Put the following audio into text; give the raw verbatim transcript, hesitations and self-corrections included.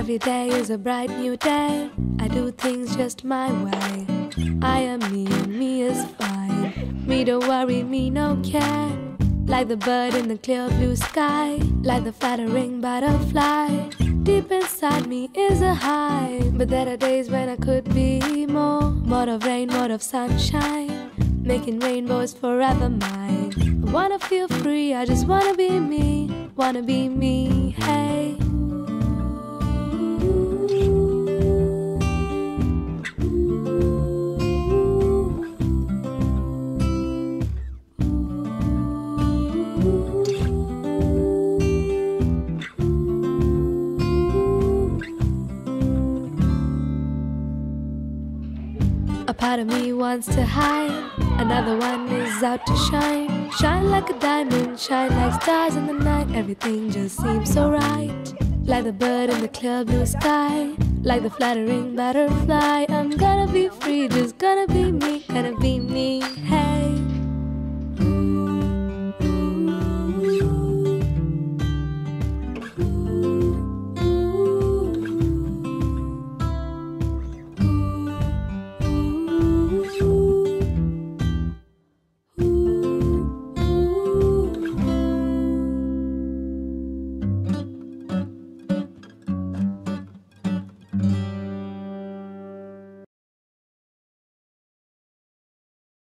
Every day is a bright new day. I do things just my way. I am me and me is fine. Me don't worry, me no care. Like the bird in the clear blue sky, like the fluttering butterfly. Deep inside me is a high, but there are days when I could be more. More of rain, more of sunshine, making rainbows forever mine. I wanna feel free, I just wanna be me. Wanna be me, hey. A part of me wants to hide, another one is out to shine. Shine like a diamond, shine like stars in the night. Everything just seems so right. Like the bird in the clear blue sky, like the fluttering butterfly. I'm gonna be free, just gonna be me, gonna be me, hey.